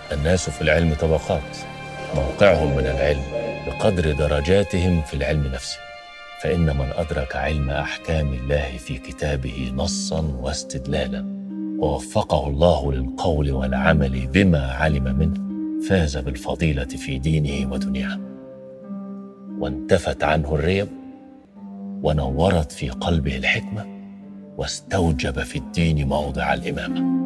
الناس في العلم طبقات، موقعهم من العلم بقدر درجاتهم في العلم نفسه. فإن من أدرك علم أحكام الله في كتابه نصاً واستدلالاً، ووفقه الله للقول والعمل بما علم منه، فاز بالفضيلة في دينه ودنياه، وانتفت عنه الريب، ونورت في قلبه الحكمة، واستوجب في الدين موضع الإمامة.